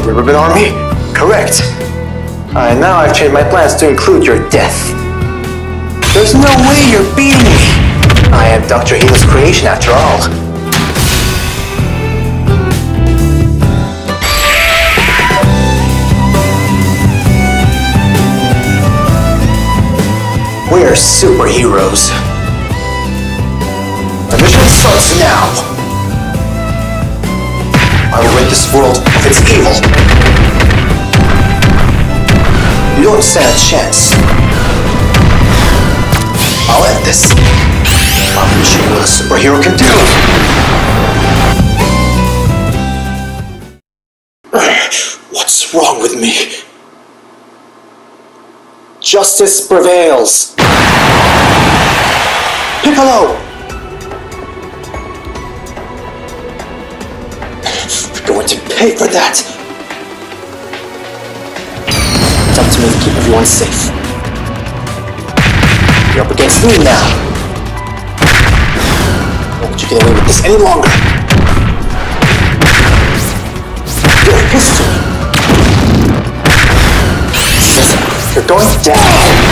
The Ribbon Army? Correct. And now I've changed my plans to include your death. There's no way you're beating me! I am Dr. Hito's creation after all. We're superheroes. The mission starts now. I will rid this world of its evil. You don't stand a chance. I'll end this. I'll show you what a superhero can do. What's wrong with me? Justice prevails. Piccolo! You're going to pay for that. It's up to me to keep everyone safe. You're up against me now. Won't let you get away with this any longer. You're history. You're going down.